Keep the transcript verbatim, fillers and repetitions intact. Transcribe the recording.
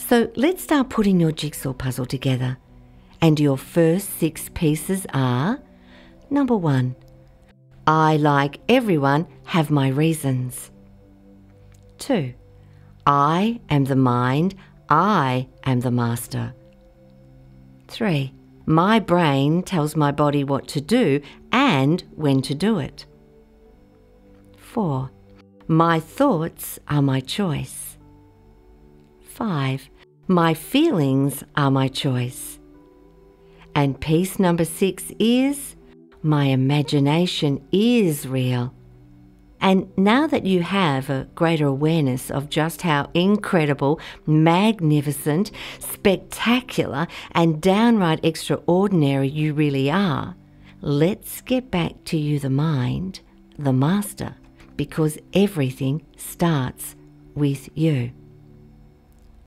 So let's start putting your jigsaw puzzle together. And your first six pieces are: number one, I, like everyone, have my reasons. Two, I am the mind, I am the master. Three, my brain tells my body what to do and when to do it. Four, my thoughts are my choice. Five, my feelings are my choice. And piece number six is, my imagination is real. And now that you have a greater awareness of just how incredible, magnificent, spectacular, and downright extraordinary you really are, let's get back to you, the mind, the master, because everything starts with you.